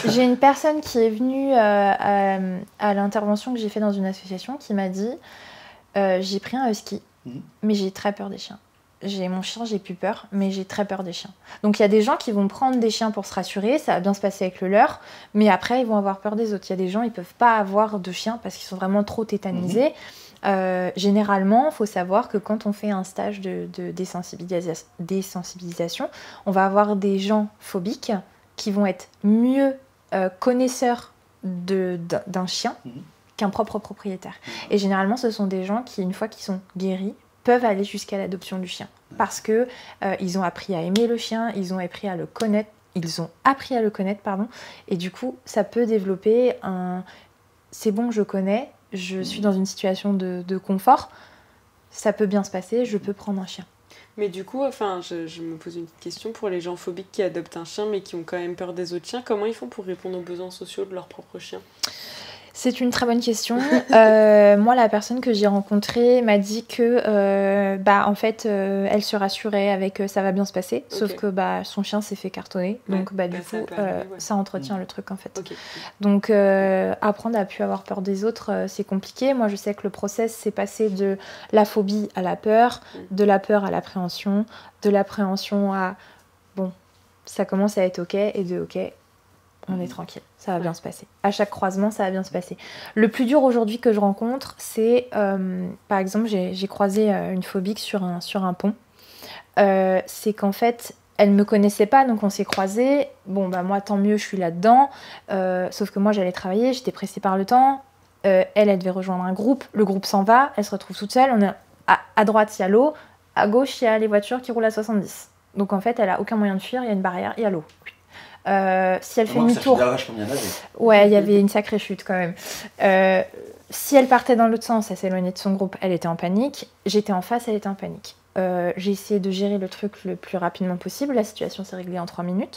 J'ai une personne qui est venue à l'intervention que j'ai fait dans une association qui m'a dit j'ai pris un husky, mais j'ai très peur des chiens. J'ai mon chien, j'ai plus peur, mais j'ai très peur des chiens. Donc il y a des gens qui vont prendre des chiens pour se rassurer, ça va bien se passer avec le leur, mais après ils vont avoir peur des autres. Il y a des gens, ils peuvent pas avoir de chien parce qu'ils sont vraiment trop tétanisés. Généralement, il faut savoir que quand on fait un stage de désensibilisation, on va avoir des gens phobiques qui vont être mieux connaisseurs d'un chien qu'un propre propriétaire. Et généralement, ce sont des gens qui, une fois qu'ils sont guéris, peuvent aller jusqu'à l'adoption du chien. Parce que ils ont appris à aimer le chien, ils ont appris à le connaître, et du coup, ça peut développer un... C'est bon, je connais, je suis dans une situation de confort, ça peut bien se passer, je peux prendre un chien. Mais du coup, enfin, je me pose une petite question pour les gens phobiques qui adoptent un chien mais qui ont quand même peur des autres chiens. Comment ils font pour répondre aux besoins sociaux de leur propre chien ? C'est une très bonne question. Moi, la personne que j'ai rencontrée m'a dit que, en fait, elle se rassurait avec ça va bien se passer, sauf que son chien s'est fait cartonner, donc du coup, ça entretient le truc en fait. Donc, apprendre à plus avoir peur des autres, c'est compliqué. Moi, je sais que le process, c'est passé de la phobie à la peur, de la peur à l'appréhension, de l'appréhension à bon, ça commence à être ok, et de ok. On est tranquille, ça va bien se passer. À chaque croisement, ça va bien se passer. Le plus dur aujourd'hui que je rencontre, c'est, par exemple, j'ai croisé une phobique sur un pont. C'est qu'en fait, elle ne me connaissait pas, donc on s'est croisés. Bon, moi, tant mieux, je suis là-dedans. Sauf que moi, j'allais travailler, j'étais pressée par le temps. Elle devait rejoindre un groupe. Le groupe s'en va, elle se retrouve toute seule. On est à droite, il y a l'eau. À gauche, il y a les voitures qui roulent à 70. Donc en fait, elle n'a aucun moyen de fuir, il y a une barrière, il y a l'eau. Si elle fait demi-tour, ouais, il y avait une sacrée chute quand même. Si elle partait dans l'autre sens, elle s'éloignait de son groupe, elle était en panique. J'étais en face, elle était en panique. J'ai essayé de gérer le truc le plus rapidement possible. La situation s'est réglée en 3 minutes.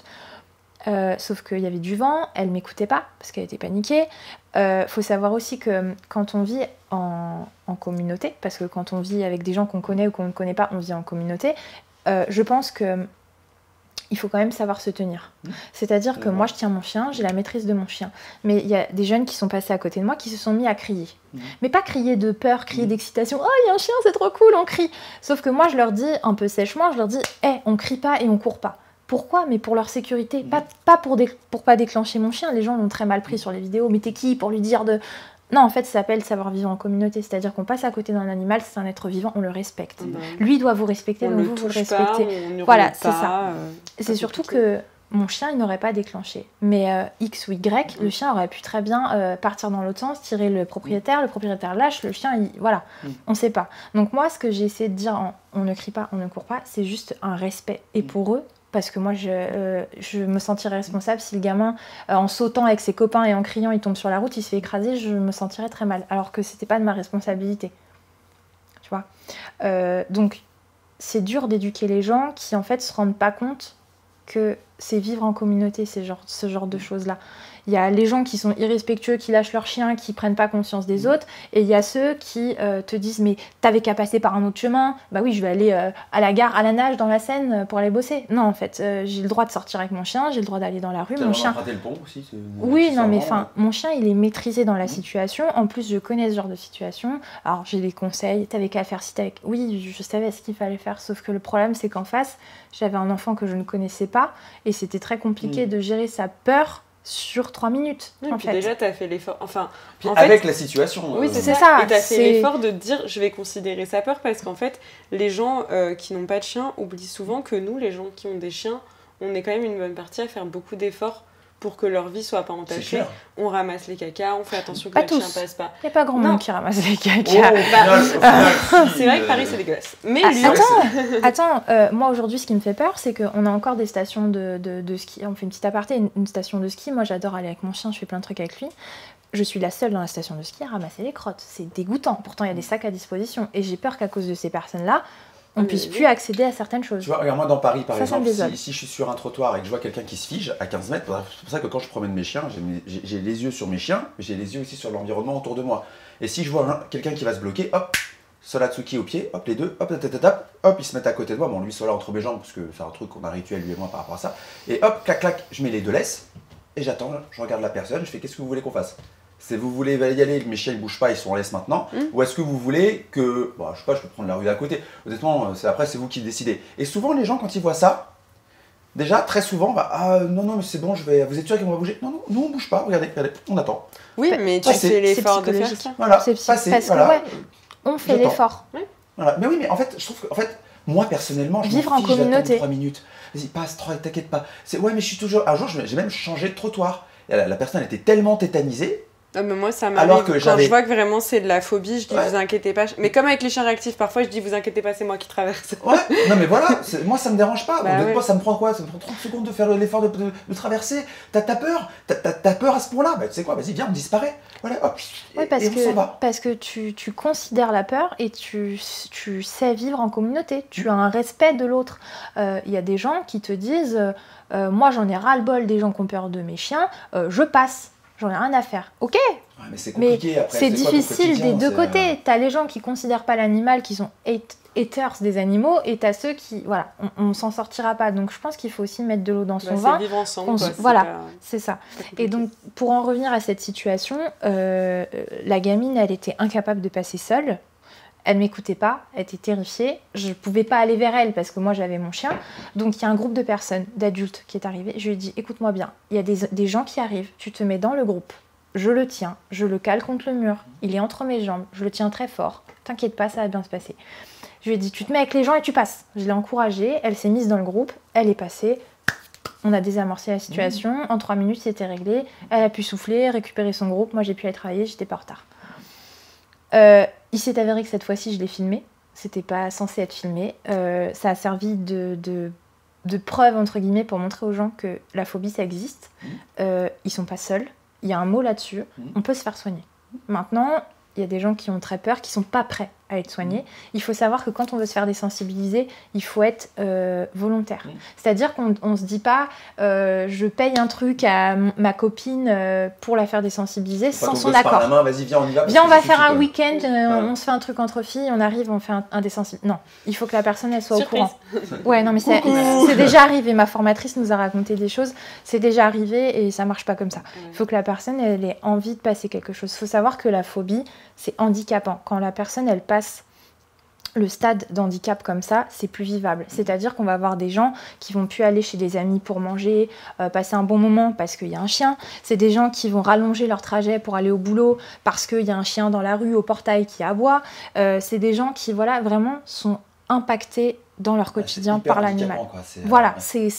Sauf qu'il y avait du vent, elle m'écoutait pas parce qu'elle était paniquée. Faut savoir aussi que quand on vit en communauté, parce que quand on vit avec des gens qu'on connaît ou qu'on ne connaît pas, on vit en communauté. Je pense que il faut quand même savoir se tenir. C'est-à-dire que moi, je tiens mon chien, j'ai la maîtrise de mon chien. Mais il y a des jeunes qui sont passés à côté de moi qui se sont mis à crier. Mais pas crier de peur, crier d'excitation. « Oh, il y a un chien, c'est trop cool, on crie !» Sauf que moi, je leur dis, un peu sèchement, je leur dis « Hey, on crie pas et on court pas. » Pourquoi ? Mais pour leur sécurité. Pas pour pas déclencher mon chien. Les gens l'ont très mal pris sur les vidéos. « Mais t'es qui ?» pour lui dire de... Non, en fait, ça s'appelle savoir vivre en communauté. C'est-à-dire qu'on passe à côté d'un animal, c'est un être vivant, on le respecte. Lui doit vous respecter, donc vous le respectez. Voilà, c'est ça. C'est surtout que mon chien, il n'aurait pas déclenché. Mais X ou Y, le chien aurait pu très bien partir dans l'autre sens, tirer le propriétaire lâche, le chien, voilà, on ne sait pas. Donc moi, ce que j'ai essayé de dire, on ne crie pas, on ne court pas, c'est juste un respect. Et pour eux, parce que moi, je me sentirais responsable si le gamin, en sautant avec ses copains et en criant, il tombe sur la route, il se fait écraser, je me sentirais très mal. Alors que c'était pas de ma responsabilité. Tu vois. Donc, c'est dur d'éduquer les gens qui, en fait, se rendent pas compte que c'est vivre en communauté, ce genre de choses-là. Il y a les gens qui sont irrespectueux, qui lâchent leur chien, qui prennent pas conscience des autres, et il y a ceux qui te disent « mais t'avais qu'à passer par un autre chemin, bah oui, je vais aller à la gare, à la nage, dans la Seine pour aller bosser. » Non, en fait, j'ai le droit de sortir avec mon chien, j'ai le droit d'aller dans la rue, mon chien... le pont aussi, oui, non, mais mon chien, il est maîtrisé dans la situation. En plus, je connais ce genre de situation. Alors, j'ai des conseils, t'avais qu'à faire ci, oui, je savais ce qu'il fallait faire, sauf que le problème, c'est qu'en face, j'avais un enfant que je ne connaissais pas, et c'était très compliqué de gérer sa peur sur 3 minutes. Oui, en fait. Déjà, tu as fait l'effort. Enfin, avec la situation. Oui, c'est ça. Et tu as fait l'effort de dire je vais considérer sa peur parce qu'en fait, les gens qui n'ont pas de chien oublient souvent que nous, les gens qui ont des chiens, on est quand même une bonne partie à faire beaucoup d'efforts pour que leur vie soit pas entachée. On ramasse les cacas, on fait attention que le chien passe pas. Il n'y a pas grand monde qui ramasse les cacas. C'est vrai que Paris, c'est dégueulasse. Mais attends, moi aujourd'hui, ce qui me fait peur, c'est qu'on a encore des stations de ski. On fait une petite aparté, une station de ski. Moi, j'adore aller avec mon chien, je fais plein de trucs avec lui. Je suis la seule dans la station de ski à ramasser les crottes. C'est dégoûtant. Pourtant, il y a des sacs à disposition. Et j'ai peur qu'à cause de ces personnes-là, on ne puisse plus accéder à certaines choses. Tu vois, regarde, moi dans Paris par exemple, si je suis sur un trottoir et que je vois quelqu'un qui se fige à 15 mètres, c'est pour ça que quand je promène mes chiens, j'ai les yeux sur mes chiens, mais j'ai les yeux aussi sur l'environnement autour de moi. Et si je vois quelqu'un qui va se bloquer, hop, Solatsuki au pied, hop, les deux, hop, ils se mettent à côté de moi. Bon, lui, Sola entre mes jambes, parce que c'est un truc qu'on a rituel, lui et moi, par rapport à ça. Et hop, clac, clac, je mets les deux laisses. et j'attends, je regarde la personne, je fais qu'est-ce que vous voulez qu'on fasse? C'est vous voulez y aller, mes chiens ils bougent pas, ils sont en laisse maintenant, ou est-ce que vous voulez que, bon, je sais pas, je peux prendre la rue à côté. Honnêtement, après c'est vous qui décidez. Et souvent les gens quand ils voient ça, déjà très souvent, non mais c'est bon, vous êtes sûr qu'on va bouger? Non, nous on bouge pas, regardez, on attend. Oui, mais tu fais l'effort de faire ça. Voilà, parce que on fait l'effort. Voilà. Mais oui, mais en fait, je trouve que moi personnellement, vivre en communauté. 3 minutes. Vas-y, passe, t'inquiète pas. Ouais, mais je suis toujours. Un jour, j'ai même changé de trottoir. Et la personne était tellement tétanisée. Ah, mais moi, ça m'arrive. Quand je vois que vraiment c'est de la phobie, je dis vous inquiétez pas. Mais comme avec les chiens réactifs, parfois je dis vous inquiétez pas, c'est moi qui traverse. Ouais, non mais voilà, moi ça me dérange pas. Honnêtement, ça me prend quoi? Ça me prend 30 secondes de faire l'effort de traverser. T'as peur? T'as peur à ce point-là? Bah tu sais quoi, vas-y, viens, on disparaît. Voilà, hop. Parce que tu considères la peur et tu sais vivre en communauté. Tu as un respect de l'autre. Il y a des gens qui te disent moi j'en ai ras-le-bol des gens qui ont peur de mes chiens, je passe. J'en ai rien à faire. Ok. Ouais, mais c'est compliqué après. C'est difficile des deux côtés. T'as les gens qui considèrent pas l'animal, qui sont haters des animaux, et t'as ceux qui, voilà, on s'en sortira pas. Donc je pense qu'il faut aussi mettre de l'eau dans son vin. C'est vivre ensemble. Voilà, c'est ça. Et donc pour en revenir à cette situation, la gamine, elle était incapable de passer seule. Elle m'écoutait pas, elle était terrifiée. Je pouvais pas aller vers elle parce que moi j'avais mon chien. Donc il y a un groupe de personnes, d'adultes qui est arrivé. Je lui ai dit écoute-moi bien, il y a des gens qui arrivent, tu te mets dans le groupe, je le tiens, je le cale contre le mur, il est entre mes jambes, je le tiens très fort. T'inquiète pas, ça va bien se passer. Je lui ai dit tu te mets avec les gens et tu passes. Je l'ai encouragée, elle s'est mise dans le groupe, elle est passée. On a désamorcé la situation, en 3 minutes c'était réglé. Elle a pu souffler, récupérer son groupe, moi j'ai pu aller travailler, j'étais pas en retard. Il s'est avéré que cette fois-ci, je l'ai filmé. C'était pas censé être filmé. Ça a servi de preuve, entre guillemets, pour montrer aux gens que la phobie, ça existe. Ils sont pas seuls. Il y a un mot là-dessus. On peut se faire soigner. Maintenant, il y a des gens qui ont très peur, qui sont pas prêts à être soignés. Il faut savoir que quand on veut se faire désensibiliser, il faut être volontaire. C'est-à-dire qu'on se dit pas je paye un truc à ma copine pour la faire désensibiliser sans son accord. Vas-y, viens, on y va. Viens, on va faire un week-end, on se fait un truc entre filles, on arrive, on fait un désensibilisé. Non, il faut que la personne elle soit Surprise. au courant. Ouais, non mais c'est déjà arrivé. Ma formatrice nous a raconté des choses. C'est déjà arrivé et ça marche pas comme ça. Il faut que la personne elle ait envie de passer quelque chose. Il faut savoir que la phobie c'est handicapant. Quand la personne elle passe le stade d'handicap comme ça, c'est plus vivable. C'est-à-dire qu'on va avoir des gens qui vont plus aller chez des amis pour manger, passer un bon moment parce qu'il y a un chien. C'est des gens qui vont rallonger leur trajet pour aller au boulot parce qu'il y a un chien dans la rue, au portail qui aboie. C'est des gens qui, voilà, vraiment sont impactés dans leur quotidien par l'animal. Voilà,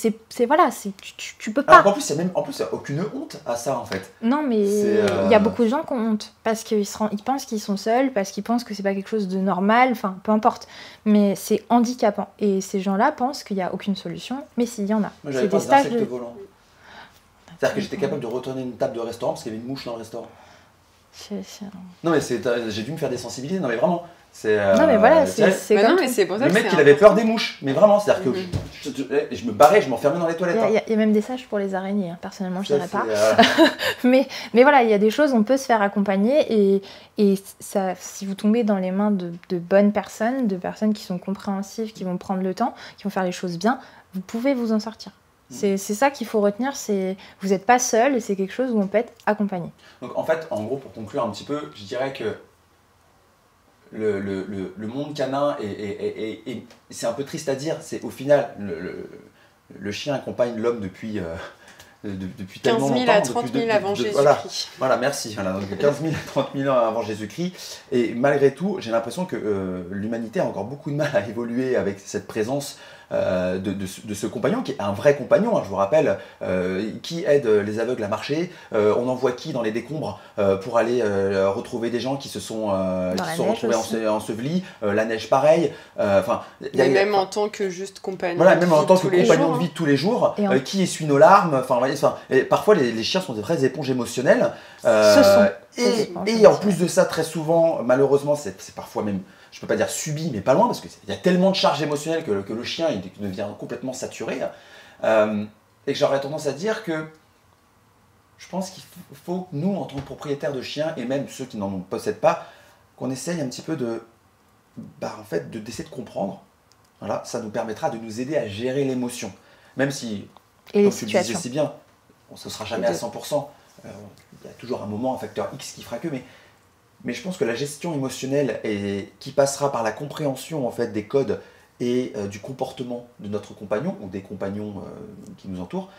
tu peux pas. Alors qu'en plus, il n'y a aucune honte à ça en fait. Non, mais il y a beaucoup de gens qui ont honte parce qu'ils pensent qu'ils sont seuls, parce qu'ils pensent que c'est pas quelque chose de normal, enfin peu importe. Mais c'est handicapant. Et ces gens-là pensent qu'il n'y a aucune solution, mais s'il y en a. Moi, j'avais pas d'insectes volants. C'est-à-dire que j'étais capable de retourner une table de restaurant parce qu'il y avait une mouche dans le restaurant. Non mais j'ai dû me faire désensibiliser, non mais vraiment. Non mais voilà, c'est comme mais c'est pour ça le mec il avait peur des mouches, mais vraiment, c'est-à-dire que je me barrais, je m'enfermais dans les toilettes. Il y a même des sages pour les araignées, hein. Personnellement je dirais pas. mais voilà, il y a des choses, on peut se faire accompagner et ça, si vous tombez dans les mains de bonnes personnes, de personnes qui sont compréhensives, qui vont prendre le temps, qui vont faire les choses bien, vous pouvez vous en sortir. C'est ça qu'il faut retenir, vous n'êtes pas seul et c'est quelque chose où on peut être accompagné. Donc en fait, en gros, pour conclure un petit peu, je dirais que le monde canin, et c'est un peu triste à dire, c'est au final, le chien accompagne l'homme depuis tellement 15 000 à 30 000 avant Jésus-Christ. Voilà, merci. Voilà, donc 15 000 à 30 000 ans avant Jésus-Christ. Et malgré tout, j'ai l'impression que l'humanité a encore beaucoup de mal à évoluer avec cette présence de ce compagnon qui est un vrai compagnon, hein, je vous rappelle, qui aide les aveugles à marcher. On envoie qui dans les décombres pour aller retrouver des gens qui se sont retrouvés ensevelis. La neige pareil. Même en tant que juste compagnon. Voilà, même en tant que compagnon de vie de tous les jours, qui essuie nos larmes. Et parfois les chiens sont des vraies éponges émotionnelles. Et en plus de ça, très souvent, malheureusement, c'est parfois même, je peux pas dire subi, mais pas loin, parce qu'il y a tellement de charges émotionnelles que le chien il devient complètement saturé. Et que j'aurais tendance à dire que je pense qu'il faut, nous, en tant que propriétaires de chiens, et même ceux qui n'en possèdent pas, qu'on essaye un petit peu d'essayer de comprendre. Voilà, ça nous permettra de nous aider à gérer l'émotion. Même si, et comme tu le disais si bien, ce sera jamais à 100%. Il y a toujours un moment, un facteur X qui fera que, mais je pense que la gestion émotionnelle qui passera par la compréhension en fait des codes et du comportement de notre compagnon ou des compagnons qui nous entourent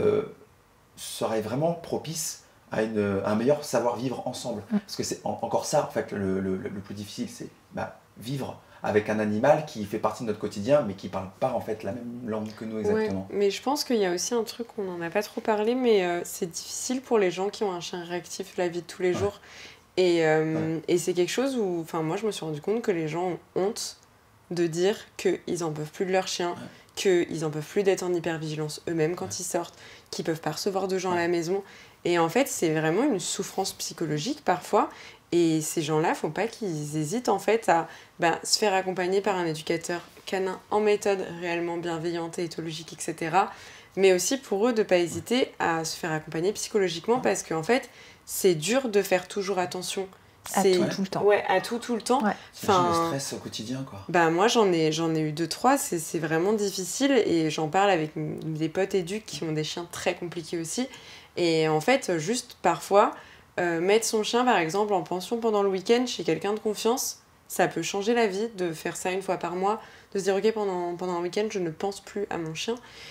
serait vraiment propice à un meilleur savoir-vivre ensemble. Parce que c'est encore ça, en fait, le plus difficile, c'est vivre avec un animal qui fait partie de notre quotidien, mais qui ne parle pas en fait la même langue que nous exactement. Ouais, mais je pense qu'il y a aussi un truc, on n'en a pas trop parlé, mais c'est difficile pour les gens qui ont un chien réactif la vie de tous les jours. Et c'est quelque chose où, moi je me suis rendu compte que les gens ont honte de dire qu'ils n'en peuvent plus de leur chien, qu'ils n'en peuvent plus d'être en hypervigilance eux-mêmes quand ils sortent, qu'ils ne peuvent pas recevoir de gens à la maison. Et en fait, c'est vraiment une souffrance psychologique parfois. Et ces gens-là, il ne faut pas qu'ils hésitent en fait à se faire accompagner par un éducateur canin en méthode réellement bienveillante et éthologique, etc. Mais aussi pour eux de ne pas hésiter à se faire accompagner psychologiquement parce qu'en fait, c'est dur de faire toujours attention. À tout le temps. Ouais, à tout le temps. Ouais. Le stress au quotidien, quoi. Moi, j'en ai eu 2-3, c'est vraiment difficile et j'en parle avec des potes éduques qui ont des chiens très compliqués aussi. Et en fait, juste parfois, mettre son chien, par exemple, en pension pendant le week-end chez quelqu'un de confiance, ça peut changer la vie de faire ça une fois par mois, de se dire, ok, pendant un week-end, je ne pense plus à mon chien.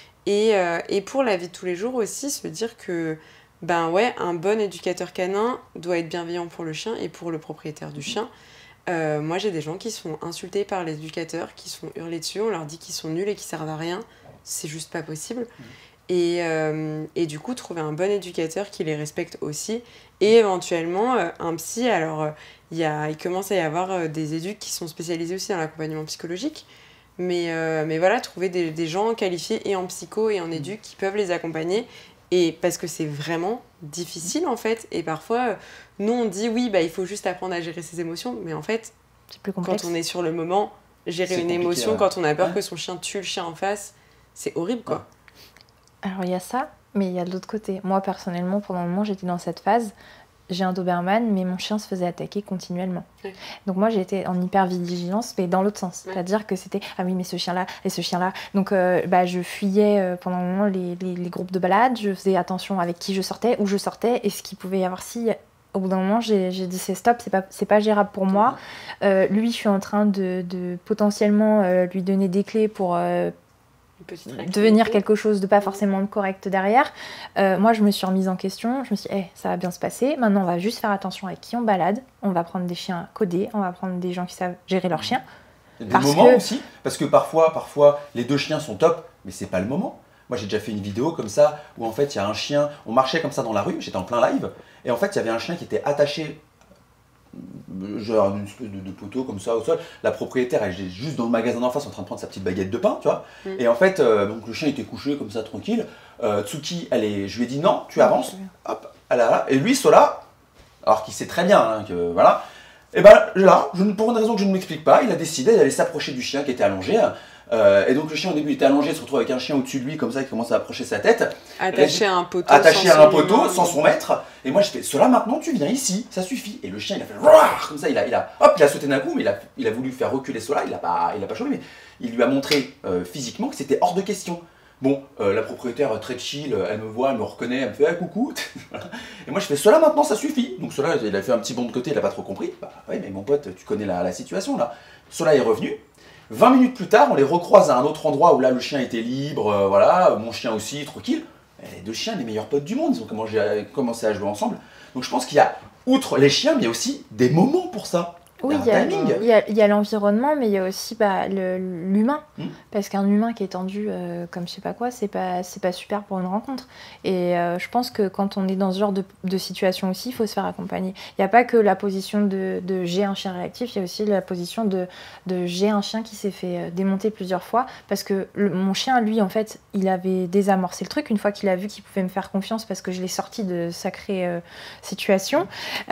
Et pour la vie de tous les jours aussi, se dire que un bon éducateur canin doit être bienveillant pour le chien et pour le propriétaire du chien. Moi, j'ai des gens qui se font insulter par les éducateurs, qui se font hurler dessus, on leur dit qu'ils sont nuls et qu'ils servent à rien. C'est juste pas possible. Et du coup, trouver un bon éducateur qui les respecte aussi. Et éventuellement, un psy. Alors, il commence à y avoir des éducs qui sont spécialisés aussi dans l'accompagnement psychologique. Mais voilà, trouver des gens qualifiés et en psycho et en éduc qui peuvent les accompagner. Et parce que c'est vraiment difficile en fait. Et parfois, nous on dit oui, il faut juste apprendre à gérer ses émotions. Mais en fait, c'est plus complexe. Quand on est sur le moment, gérer une émotion, quand on a peur que son chien tue le chien en face, c'est horrible quoi. Alors il y a ça, mais il y a de l'autre côté. Moi personnellement, pendant un moment, j'étais dans cette phase. J'ai un Doberman, mais mon chien se faisait attaquer continuellement. Ouais. Donc moi, j'étais en hypervigilance, mais dans l'autre sens. Ouais. C'est-à-dire que c'était « Ah oui, mais ce chien-là, et ce chien-là ». Donc je fuyais pendant un moment les groupes de balade. Je faisais attention avec qui je sortais, où je sortais, et ce qu'il pouvait y avoir si... Au bout d'un moment, j'ai dit c'est stop, c'est pas gérable pour moi. Lui, je suis en train de potentiellement lui donner des clés pour... devenir quelque chose de pas forcément correct derrière. Moi, je me suis remise en question. Je me suis dit, ça va bien se passer. Maintenant, on va juste faire attention avec qui on balade. On va prendre des chiens codés. On va prendre des gens qui savent gérer leurs chiens. Des moments aussi, parce que parfois, les deux chiens sont top, mais c'est pas le moment. Moi, j'ai déjà fait une vidéo comme ça, où en fait, il y a un chien... On marchait comme ça dans la rue, j'étais en plein live, et en fait, il y avait un chien qui était attaché... genre une espèce de poteau comme ça au sol. La propriétaire, elle était juste dans le magasin d'en face en train de prendre sa petite baguette de pain, tu vois. Et en fait, donc le chien était couché comme ça, tranquille. Tsuki, je lui ai dit non, tu avances. Hop, elle est là. Et lui, Sola, alors qu'il sait très bien que voilà, et là, pour une raison que je ne m'explique pas, il a décidé d'aller s'approcher du chien qui était allongé. Et donc le chien au début il était allongé, il se retrouve avec un chien au-dessus de lui comme ça qui commence à approcher sa tête. Attaché à un poteau. Sans son maître. Et moi je fais, cela maintenant tu viens ici, ça suffit. Et le chien il a fait Rouah comme ça, il a sauté d'un coup, mais il a voulu faire reculer cela, il a pas chopé, mais il lui a montré physiquement que c'était hors de question. Bon, la propriétaire très chill, elle me voit, elle me reconnaît, elle me fait coucou. Et moi je fais, cela maintenant ça suffit. Donc cela il a fait un petit bond de côté, il a pas trop compris. Oui mais mon pote, tu connais la situation là. Cela est revenu. 20 minutes plus tard, on les recroise à un autre endroit où là le chien était libre, voilà, mon chien aussi, tranquille. Et les deux chiens, les meilleurs potes du monde, ils ont commencé à jouer ensemble. Donc je pense qu'il y a, outre les chiens, mais il y a aussi des moments pour ça. Oui, il y a l'environnement, mais il y a aussi l'humain. Parce qu'un humain qui est tendu comme je sais pas quoi, c'est pas super pour une rencontre. Et je pense que quand on est dans ce genre de situation aussi, il faut se faire accompagner. Il n'y a pas que la position de j'ai un chien réactif, il y a aussi la position de j'ai un chien qui s'est fait démonter plusieurs fois. Parce que mon chien, lui, en fait, il avait désamorcé le truc une fois qu'il a vu qu'il pouvait me faire confiance parce que je l'ai sorti de sacrées situations.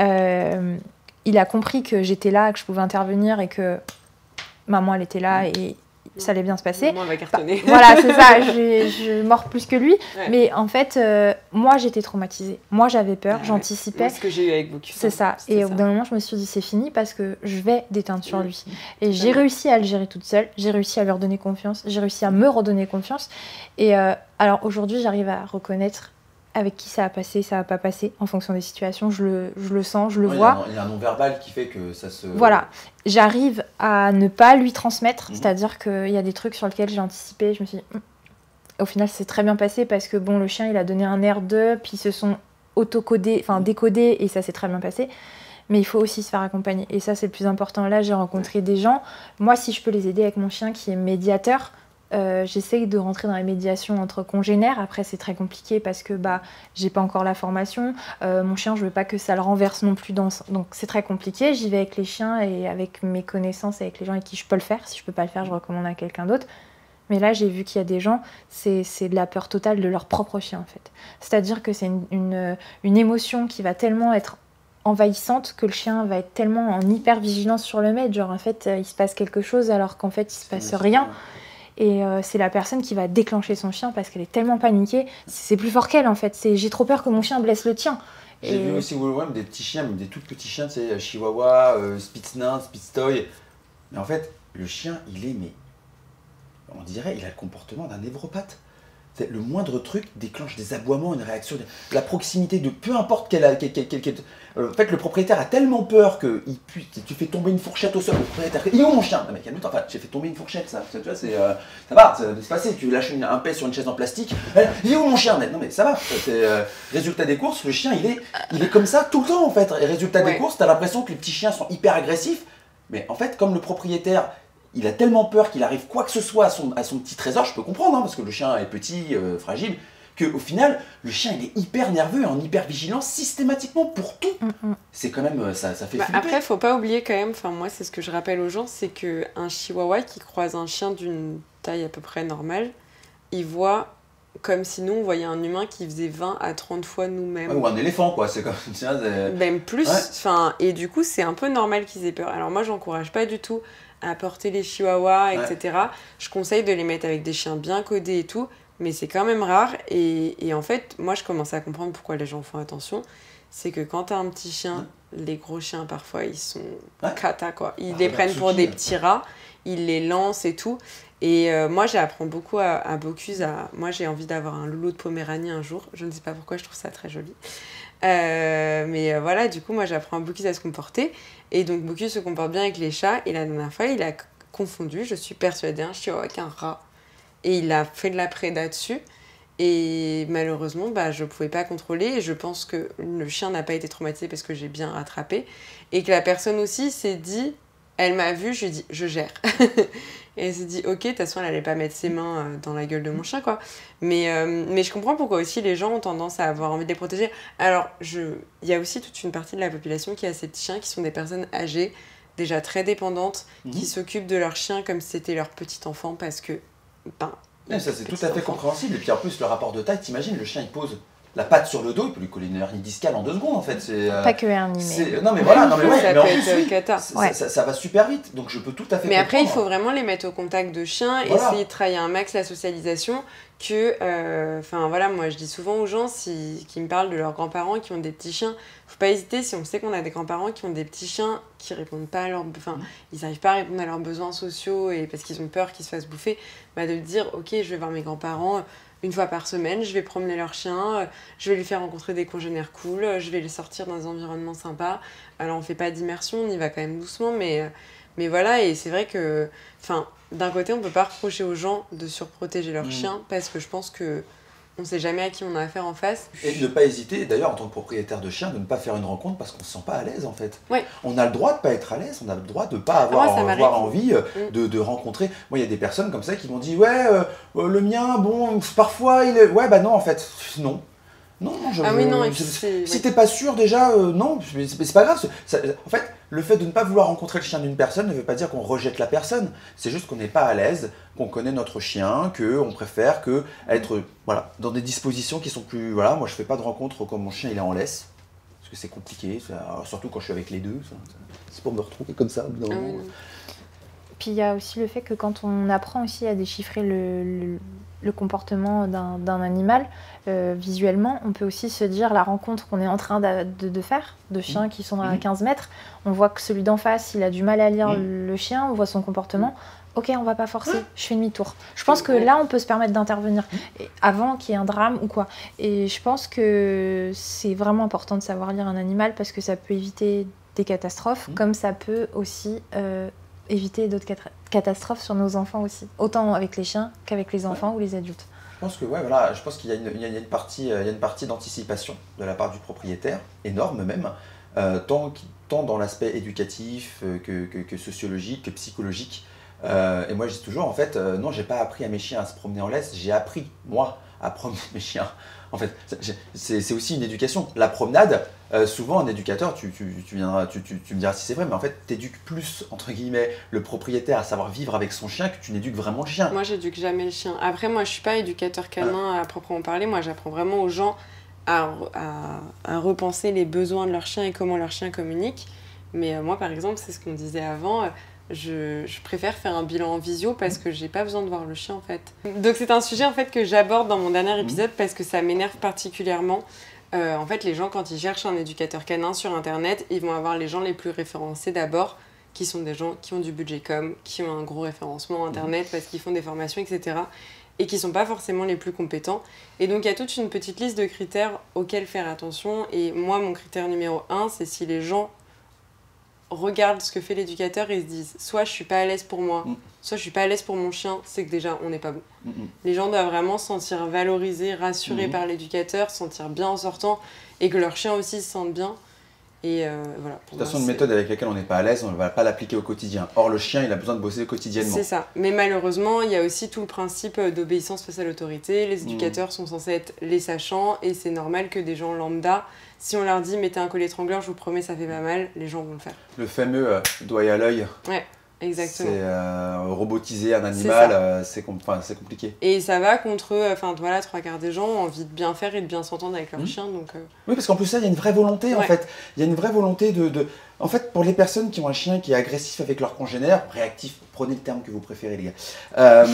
Il a compris que j'étais là, que je pouvais intervenir et que maman, elle était là et ça allait bien se passer. Maman va cartonner. Voilà, c'est ça, je mords plus que lui. Ouais. Mais en fait, moi, j'étais traumatisée. Moi, j'avais peur, j'anticipais. C'est ce que j'ai eu avec beaucoup. C'est ça. Et au bout d'un moment, je me suis dit, c'est fini parce que je vais déteindre sur lui. Et j'ai réussi à le gérer toute seule. J'ai réussi à lui redonner confiance. J'ai réussi à me redonner confiance. Et alors, aujourd'hui, j'arrive à reconnaître avec qui ça a passé, ça va pas passer, en fonction des situations, je le sens, je le vois. Il y a un non-verbal qui fait que ça se... Voilà, j'arrive à ne pas lui transmettre, c'est-à-dire qu'il y a des trucs sur lesquels j'ai anticipé, je me suis dit, au final c'est très bien passé parce que bon, le chien il a donné un air de, puis ils se sont décodés et ça s'est très bien passé. Mais il faut aussi se faire accompagner, et ça c'est le plus important. Là j'ai rencontré des gens, moi si je peux les aider avec mon chien qui est médiateur, j'essaye de rentrer dans les médiations entre congénères. Après c'est très compliqué parce que j'ai pas encore la formation, mon chien je veux pas que ça le renverse non plus, donc c'est très compliqué. J'y vais avec les chiens et avec mes connaissances, avec les gens avec qui je peux le faire. Si je peux pas le faire, je recommande à quelqu'un d'autre. Mais là j'ai vu qu'il y a des gens, c'est de la peur totale de leur propre chien en fait. C'est-à-dire que c'est une émotion qui va tellement être envahissante que le chien va être tellement en hyper vigilance sur le maître, genre en fait il se passe quelque chose alors qu'en fait il se passe rien. Et c'est la personne qui va déclencher son chien parce qu'elle est tellement paniquée. C'est plus fort qu'elle en fait. J'ai trop peur que mon chien blesse le tien. J'ai vu aussi des petits chiens, même des tout petits chiens, tu sais, Chihuahua, Spitznain, Spitztoy. Mais en fait, le chien, on dirait, il a le comportement d'un névropathe. Le moindre truc déclenche des aboiements, une réaction, la proximité de peu importe quelle. En fait, le propriétaire a tellement peur que tu fais tomber une fourchette au sol. Le propriétaire, il est où mon chien? Non, mais calme-toi, enfin, j'ai fait tomber une fourchette, ça. Tu vois, ça va se passer. Tu lâches un pet sur une chaise en plastique. Il est où mon chien? Non, mais ça va. Résultat des courses, le chien, il est comme ça tout le temps en fait. Et résultat des courses, t'as l'impression que les petits chiens sont hyper agressifs. Mais en fait, comme le propriétaire, il a tellement peur qu'il arrive quoi que ce soit à son petit trésor, je peux comprendre, parce que le chien est petit, fragile, qu'au final, le chien il est hyper nerveux et en hyper vigilance systématiquement pour tout. C'est quand même, ça fait flipper. Après, faut pas oublier quand même, enfin moi c'est ce que je rappelle aux gens, c'est qu'un chihuahua qui croise un chien d'une taille à peu près normale, il voit comme si nous on voyait un humain qui faisait 20 à 30 fois nous-mêmes. Ou un éléphant quoi, c'est comme ça. Même plus, et du coup c'est un peu normal qu'ils aient peur. Alors moi j'encourage pas du tout à porter les chihuahuas, etc. Je conseille de les mettre avec des chiens bien codés et tout, mais c'est quand même rare. Et en fait, moi, je commence à comprendre pourquoi les gens font attention. C'est que quand t'as un petit chien, les gros chiens, parfois, ils sont cata, quoi. Ils les prennent pour des petits rats, ils les lancent et tout. Et moi, j'apprends beaucoup à Bocuse. Moi, j'ai envie d'avoir un loulou de Poméranie un jour. Je ne sais pas pourquoi, je trouve ça très joli. Mais voilà, du coup, moi, j'apprends à Bocuse à se comporter. Et donc, Bocuse se comporte bien avec les chats. Et la dernière fois, il a confondu, je suis persuadée, un chihuahua avec un rat. Et il a fait de la préda dessus. Et malheureusement, je ne pouvais pas contrôler. Et je pense que le chien n'a pas été traumatisé parce que j'ai bien rattrapé. Et que la personne aussi s'est dit, elle m'a vu, je lui ai dit, je gère. Et elle s'est dit, ok, de toute façon, elle n'allait pas mettre ses mains dans la gueule de mon chien, quoi. Mais je comprends pourquoi aussi les gens ont tendance à avoir envie de les protéger. Alors, il y a aussi toute une partie de la population qui a ces petits chiens qui sont des personnes âgées, déjà très dépendantes, qui s'occupent de leur chien comme si c'était leur petit enfant parce que, ça, c'est tout à fait compréhensible. Et puis en plus, le rapport de taille, t'imagines, le chien, il pose la patte sur le dos, il peut lui coller une hernie discale en 2 secondes en fait. Pas que hernie, mais... Non mais voilà, mais en plus, cata. Ça va super vite, donc je peux tout à fait mais comprendre. Après, il faut vraiment les mettre au contact de chiens, essayer de travailler un max la socialisation, moi je dis souvent aux gens qui me parlent de leurs grands-parents qui ont des petits chiens, faut pas hésiter, si on sait qu'on a des grands-parents qui ont des petits chiens qui répondent pas à leurs... ils n'arrivent pas à répondre à leurs besoins sociaux et parce qu'ils ont peur qu'ils se fassent bouffer, de dire ok, je vais voir mes grands-parents... Une fois par semaine, je vais promener leur chien, je vais lui faire rencontrer des congénères cool, je vais les sortir dans des environnements sympas. Alors on fait pas d'immersion, on y va quand même doucement, mais voilà, et c'est vrai que, d'un côté, on peut pas reprocher aux gens de surprotéger leur chien, parce que je pense que on sait jamais à qui on a affaire en face. Et ne pas hésiter, d'ailleurs, en tant que propriétaire de chien, de ne pas faire une rencontre parce qu'on se sent pas à l'aise en fait. Ouais. On a le droit de pas être à l'aise, on a le droit de pas avoir envie de rencontrer. Moi, il y a des personnes comme ça qui m'ont dit le mien, bon, parfois il est... non, en fait, non. Non, si t'es pas sûr déjà, non, c'est pas grave. En fait, le fait de ne pas vouloir rencontrer le chien d'une personne ne veut pas dire qu'on rejette la personne. C'est juste qu'on n'est pas à l'aise, qu'on connaît notre chien, qu'on préfère être dans des dispositions qui sont plus... moi je fais pas de rencontre quand mon chien il est en laisse, parce que c'est compliqué, surtout quand je suis avec les deux. C'est pour me retrouver comme ça. Puis il y a aussi le fait que quand on apprend aussi à déchiffrer le comportement d'un animal, visuellement, on peut aussi se dire la rencontre qu'on est en train de faire, de chiens qui sont à 15 mètres, on voit que celui d'en face, il a du mal à lire le chien, on voit son comportement. ok, on va pas forcer, je fais demi-tour. Je pense que là, on peut se permettre d'intervenir avant qu'il y ait un drame ou quoi. Et je pense que c'est vraiment important de savoir lire un animal parce que ça peut éviter des catastrophes, comme ça peut aussi éviter d'autres catastrophes sur nos enfants aussi. Autant avec les chiens qu'avec les enfants ou les adultes. Je pense que je pense qu'il y a une partie d'anticipation de la part du propriétaire, énorme même, tant dans l'aspect éducatif que sociologique, que psychologique. Et moi je dis toujours, en fait, non, j'ai pas appris à mes chiens à se promener en laisse, j'ai appris, moi, à promener mes chiens. En fait, c'est aussi une éducation. La promenade, souvent un éducateur, tu me diras si c'est vrai, mais en fait, t'éduques plus, entre guillemets, le propriétaire à savoir vivre avec son chien que tu n'éduques vraiment le chien. Moi, j'éduque jamais le chien. Après, moi, je suis pas éducateur canin à proprement parler. Moi, j'apprends vraiment aux gens à repenser les besoins de leur chien et comment leur chien communique. Mais moi, par exemple, c'est ce qu'on disait avant... Je préfère faire un bilan en visio parce que j'ai pas besoin de voir le chien en fait. Donc c'est un sujet en fait que j'aborde dans mon dernier épisode parce que ça m'énerve particulièrement. En fait, les gens quand ils cherchent un éducateur canin sur internet, ils vont avoir les gens les plus référencés d'abord, qui sont des gens qui ont du budget com, qui ont un gros référencement internet parce qu'ils font des formations, etc. Et qui sont pas forcément les plus compétents. Et donc il y a toute une petite liste de critères auxquels faire attention. Et moi, mon critère numéro 1, c'est si les gens regardent ce que fait l'éducateur et se disent soit je suis pas à l'aise pour moi, soit je suis pas à l'aise pour mon chien, c'est que déjà on n'est pas bon. Les gens doivent vraiment se sentir valorisés, rassurés par l'éducateur, se sentir bien en sortant et que leur chien aussi se sente bien. Et voilà. De toute façon, une méthode avec laquelle on n'est pas à l'aise, on ne va pas l'appliquer au quotidien. Or, le chien, il a besoin de bosser quotidiennement. C'est ça. Mais malheureusement, il y a aussi tout le principe d'obéissance face à l'autorité. Les éducateurs sont censés être les sachants et c'est normal que des gens lambda, si on leur dit mettez un collier étrangleur, je vous promets, ça fait pas mal, les gens vont le faire. Le fameux doigt à l'œil. Ouais. Exactement. C'est robotiser un animal, c'est compliqué. Et ça va contre, voilà, 3/4 des gens ont envie de bien faire et de bien s'entendre avec leur chien. Donc, Oui, parce qu'en plus ça, il y a une vraie volonté en fait. Il y a une vraie volonté En fait, pour les personnes qui ont un chien qui est agressif avec leur congénère, réactif, prenez le terme que vous préférez les gars.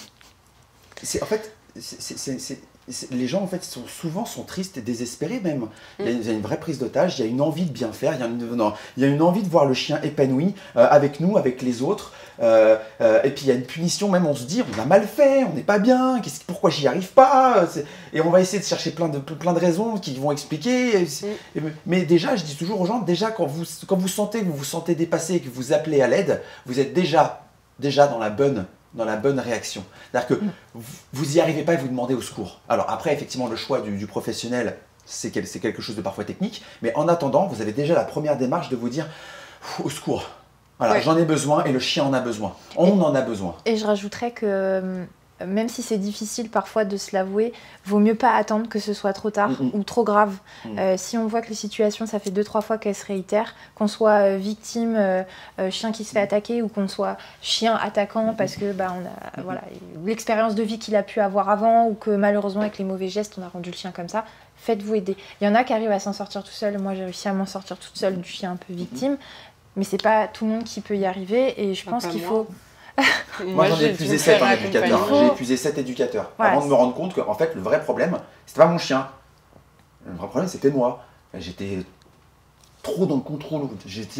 Les gens en fait souvent sont tristes et désespérés même. Il y a une vraie prise d'otage, il y a une envie de bien faire, il y a une envie de voir le chien épanoui avec nous, avec les autres. Et puis il y a une punition même, on se dit on a mal fait, on n'est pas bien, pourquoi j'y arrive pas, et on va essayer de chercher plein de raisons qui vont expliquer. Mais déjà, je dis toujours aux gens, déjà quand vous sentez que vous vous sentez dépassé et que vous appelez à l'aide, vous êtes déjà dans la bonne réaction. C'est-à-dire que vous n'y arrivez pas et vous demandez au secours. Alors après, effectivement, le choix du professionnel, c'est quelque chose de parfois technique, mais en attendant, vous avez déjà la première démarche de vous dire au secours. Voilà, j'en ai besoin et le chien en a besoin. On en a besoin. Et je rajouterais que même si c'est difficile parfois de se l'avouer, vaut mieux pas attendre que ce soit trop tard ou trop grave. Si on voit que les situations, ça fait 2-3 fois qu'elles se réitèrent, qu'on soit victime, chien qui se fait attaquer, ou qu'on soit chien attaquant parce que on a l'expérience de vie qu'il a pu avoir avant, ou que malheureusement avec les mauvais gestes on a rendu le chien comme ça, faites-vous aider. Il y en a qui arrivent à s'en sortir tout seul. Moi j'ai réussi à m'en sortir toute seule du chien un peu victime, mais c'est pas tout le monde qui peut y arriver, et je pense qu'il faut... Moi j'en ai épuisé 7 éducateurs. J'ai épuisé 7 éducateurs avant de me rendre compte que en fait le vrai problème c'était pas mon chien. Le vrai problème c'était moi. J'étais trop dans le contrôle.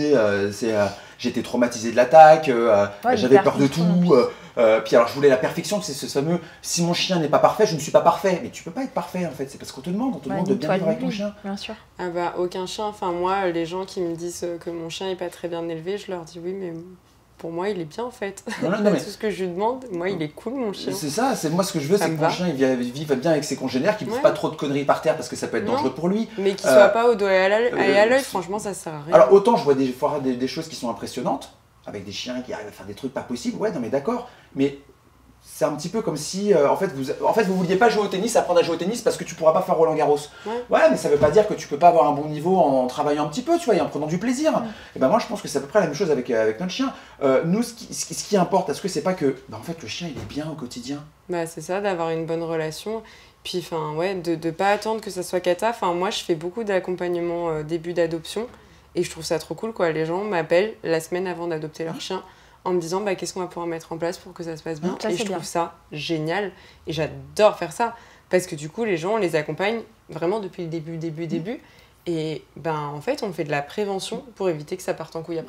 J'étais traumatisé de l'attaque, j'avais peur de tout. Puis alors je voulais la perfection, c'est ce fameux si mon chien n'est pas parfait, je ne suis pas parfait. Mais tu peux pas être parfait en fait, c'est parce qu'on te demande, de bien vivre avec ton chien. Bien sûr. Ah bah aucun chien, enfin moi les gens qui me disent que mon chien est pas très bien élevé, je leur dis oui mais pour moi, il est bien en fait. Non, mais... Tout ce que je lui demande, moi, il est cool mon chien. C'est ça, moi ce que je veux, c'est que mon chien il vive bien avec ses congénères, qu'il ne bouffe pas trop de conneries par terre parce que ça peut être dangereux pour lui. Mais qu'il ne soit pas au doigt et à l'œil, franchement, ça sert à rien. Alors autant je vois des choses qui sont impressionnantes, avec des chiens qui arrivent à faire des trucs pas possibles, ouais, non mais d'accord, mais c'est un petit peu comme si en fait vous vouliez pas jouer au tennis, apprendre à jouer au tennis parce que tu pourras pas faire Roland Garros. Ouais, mais ça veut pas dire que tu peux pas avoir un bon niveau en travaillant un petit peu, tu vois, et en prenant du plaisir. Et ben moi je pense que c'est à peu près la même chose avec notre chien. Nous ce qui importe, est-ce que c'est pas que en fait le chien il est bien au quotidien? Bah c'est ça, d'avoir une bonne relation. Puis de pas attendre que ça soit cata. Moi je fais beaucoup d'accompagnement début d'adoption et je trouve ça trop cool quoi. Les gens m'appellent la semaine avant d'adopter leur chien en me disant qu'est-ce qu'on va pouvoir mettre en place pour que ça se passe bien. Et je trouve ça génial et j'adore faire ça parce que du coup les gens on les accompagne vraiment depuis le début et en fait on fait de la prévention pour éviter que ça parte en couille après quoi.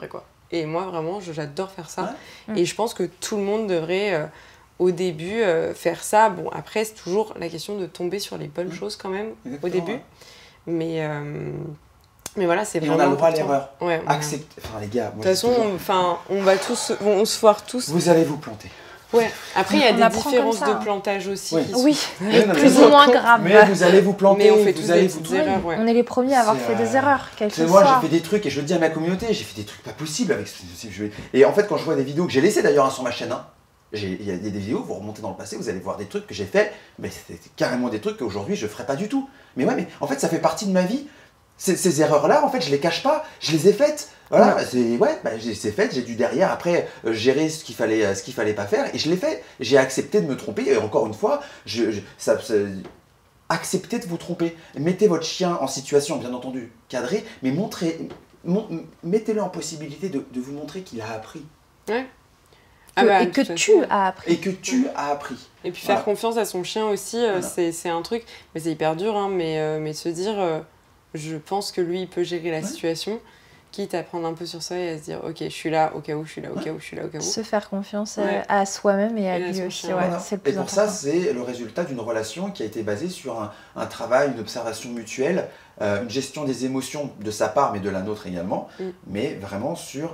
Et moi, vraiment, j'adore faire ça. Et je pense que tout le monde devrait, au début, faire ça. Bon, après, c'est toujours la question de tomber sur les bonnes choses quand même, au début. Mais voilà, c'est vraiment. Et on a le droit à l'erreur. Ouais, accepter. Enfin, les gars. De toute façon, on se foire tous. Vous allez vous planter. Ouais. Après, il y a des différences de plantage aussi. Oui, plus ou moins graves. Mais vous allez vous planter. Mais on fait tous des petites erreurs. On est les premiers à avoir fait des erreurs, quelles que soient. Moi, j'ai fait des trucs, et je le dis à ma communauté, j'ai fait des trucs pas possibles avec. Et en fait, quand je vois des vidéos que j'ai laissées d'ailleurs sur ma chaîne, il y a des vidéos, vous remontez dans le passé, vous allez voir des trucs que j'ai fait, mais c'était carrément des trucs qu'aujourd'hui je ferais pas du tout. Mais ouais, mais en fait, ça fait partie de ma vie. Ces erreurs-là, en fait, je les cache pas, je les ai faites. Voilà, c'est fait, j'ai dû derrière après gérer ce qu'il fallait pas faire, et je l'ai fait. J'ai accepté de me tromper, et encore une fois, acceptez de vous tromper. Mettez votre chien en situation, bien entendu, cadrée, mais mettez-le en possibilité de vous montrer qu'il a appris. Ouais. Et que tu as appris. Et que tu as appris. Et puis faire confiance à son chien aussi, c'est un truc, mais c'est hyper dur, mais se dire... je pense que lui, il peut gérer la situation, quitte à prendre un peu sur soi et à se dire ok, je suis là au cas où, je suis là au cas où, je suis là au cas où. Se faire confiance à soi-même et à lui aussi, c'est le plus important. Et pour ça, c'est le résultat d'une relation qui a été basée sur un travail, une observation mutuelle, une gestion des émotions de sa part, mais de la nôtre également, mais vraiment sur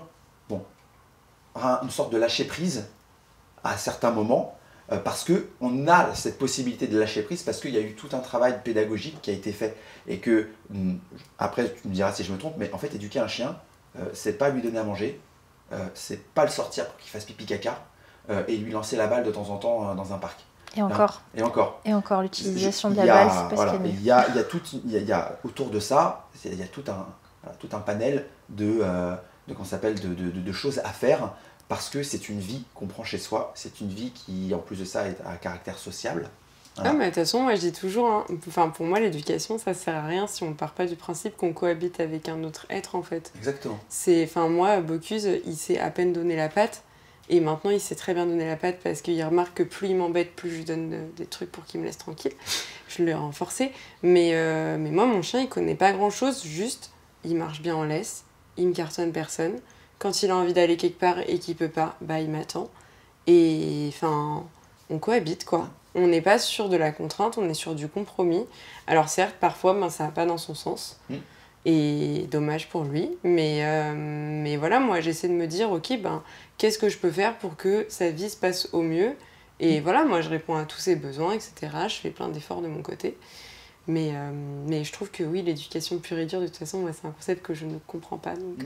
une sorte de lâcher-prise à certains moments. Parce qu'on a cette possibilité de lâcher prise, parce qu'il y a eu tout un travail pédagogique qui a été fait. Et que, après tu me diras si je me trompe, mais en fait éduquer un chien, c'est pas lui donner à manger, c'est pas le sortir pour qu'il fasse pipi caca, et lui lancer la balle de temps en temps dans un parc. Et encore. Et encore L'utilisation de la balle, c'est parce qu'il y a autour de ça, il y a tout un panel de choses à faire. Parce que c'est une vie qu'on prend chez soi, c'est une vie qui, en plus de ça, est à caractère sociable. Voilà. Mais de toute façon, moi je dis toujours, pour moi l'éducation, ça sert à rien si on ne part pas du principe qu'on cohabite avec un autre être en fait. Exactement. Moi, Bocuse, il s'est à peine donné la patte, et maintenant il sait très bien donner la patte parce qu'il remarque que plus il m'embête, plus je lui donne des trucs pour qu'il me laisse tranquille. Je l'ai renforcé. Mais moi, mon chien, il connaît pas grand chose, juste, il marche bien en laisse, il me cartonne personne. Quand il a envie d'aller quelque part et qu'il peut pas, il m'attend. Et on cohabite quoi. On n'est pas sur de la contrainte, on est sur du compromis. Alors certes, parfois, ça va pas dans son sens. Et dommage pour lui. Mais voilà, moi, j'essaie de me dire, ok, qu'est-ce que je peux faire pour que sa vie se passe au mieux ? Et voilà, moi, je réponds à tous ses besoins, etc. Je fais plein d'efforts de mon côté. Mais je trouve que oui, l'éducation pure et dure, de toute façon, moi, c'est un concept que je ne comprends pas. Donc,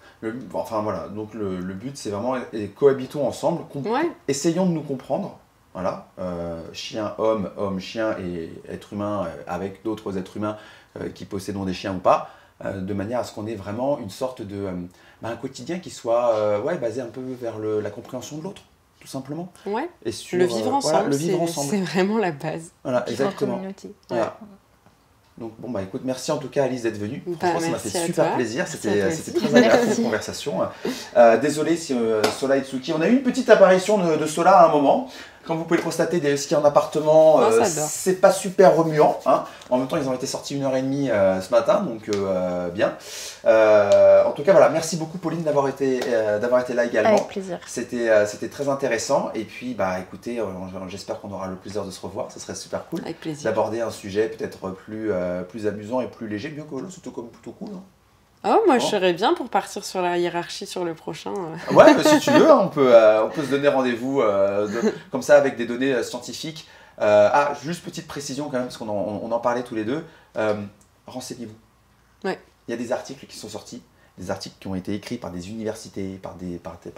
donc le but c'est vraiment cohabitons ensemble, essayons de nous comprendre, voilà, chien, homme, chien et être humain avec d'autres êtres humains qui possédons des chiens ou pas, de manière à ce qu'on ait vraiment une sorte de un quotidien qui soit basé un peu vers la compréhension de l'autre, tout simplement. Ouais. Et sur, le vivre ensemble, c'est vraiment la base. Voilà, exactement. Voilà. Donc écoute, merci en tout cas Alice d'être venue. Franchement, ça m'a fait super plaisir. C'était très agréable cette conversation. Désolé si Sola et Tsuki, on a eu une petite apparition de Sola à un moment. Comme vous pouvez le constater, des skis en appartement, c'est pas super remuant. En même temps, ils ont été sortis 1h30 ce matin, donc bien. En tout cas, voilà, merci beaucoup Pauline d'avoir été là également. Avec plaisir. C'était très intéressant. Et puis, écoutez, j'espère qu'on aura le plaisir de se revoir. Ce serait super cool. Avec plaisir. D'aborder un sujet peut-être plus amusant et plus léger, bien que là, c'était comme plutôt cool. Moi je serais bien pour partir sur la hiérarchie sur le prochain. Ouais, si tu veux, on peut se donner rendez-vous comme ça avec des données scientifiques. Juste petite précision quand même, parce qu'on en parlait tous les deux. Renseignez-vous. Ouais. Il y a des articles qui sont sortis, des articles qui ont été écrits par des universités, par des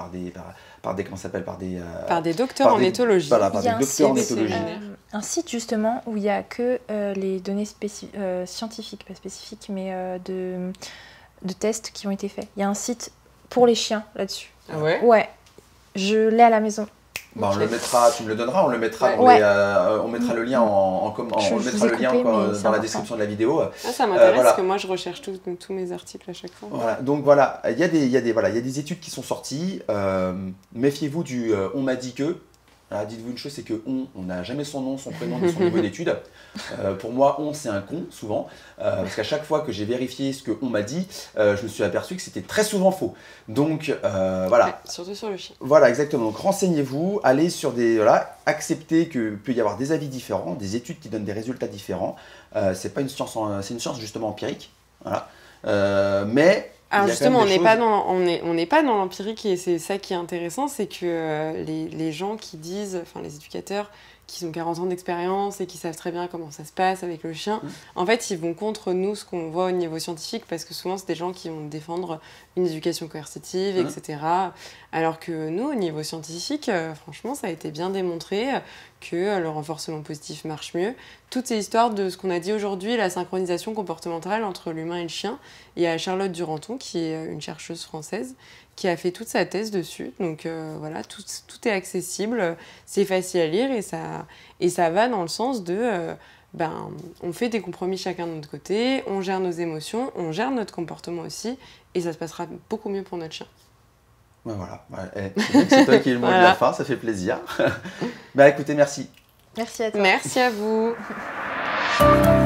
docteurs en éthologie. Voilà, par des docteurs en éthologie. Un site justement où il n'y a que les données scientifiques, pas spécifiques, mais de tests qui ont été faits. Il y a un site pour les chiens là-dessus. Ah ouais ? Ouais. Je l'ai à la maison. On le mettra, tu me le donneras, on le mettra on mettra le lien dans la description de la vidéo. Ça m'intéresse parce que moi je recherche tous mes articles à chaque fois. Voilà, donc voilà, il y a des études qui sont sorties. Méfiez-vous du on m'a dit que. Alors dites-vous une chose, c'est que on n'a jamais son nom, son prénom ni son niveau d'études. Pour moi, c'est un con, souvent. Parce qu'à chaque fois que j'ai vérifié ce qu'on m'a dit, je me suis aperçu que c'était très souvent faux. Donc voilà. Ouais, surtout sur le chien. Voilà, exactement. Donc renseignez-vous, allez sur des... Voilà, acceptez qu'il peut y avoir des avis différents, des études qui donnent des résultats différents. C'est pas une science, c'est une science justement empirique. Voilà. Mais... Alors justement, on n'est pas dans l'empirique et c'est ça qui est intéressant, c'est que les gens qui disent, enfin les éducateurs qui ont 40 ans d'expérience et qui savent très bien comment ça se passe avec le chien, en fait ils vont contre nous ce qu'on voit au niveau scientifique parce que souvent c'est des gens qui vont défendre une éducation coercitive, etc. Alors que nous, au niveau scientifique, franchement ça a été bien démontré que le renforcement positif marche mieux. Toutes ces histoires de ce qu'on a dit aujourd'hui, la synchronisation comportementale entre l'humain et le chien, il y a Charlotte Duranton, qui est une chercheuse française, qui a fait toute sa thèse dessus. Donc voilà, tout est accessible, c'est facile à lire et ça va dans le sens de... on fait des compromis chacun de notre côté, on gère nos émotions, on gère notre comportement aussi, et ça se passera beaucoup mieux pour notre chien. Voilà, c'est toi qui es le mot de la fin, ça fait plaisir. Écoutez, merci. Merci à toi. Merci à vous.